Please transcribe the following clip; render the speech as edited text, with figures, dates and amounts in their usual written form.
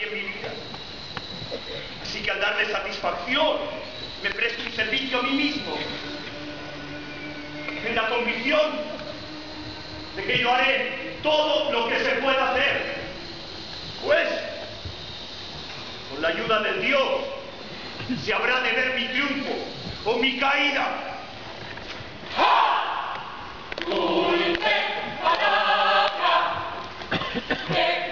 en mi vida. Así que al darle satisfacción, me presto un servicio a mí mismo, en la convicción de que yo haré todo lo que se pueda hacer, pues, con la ayuda del Dios, se habrá de ver mi triunfo o mi caída. Dulce palabra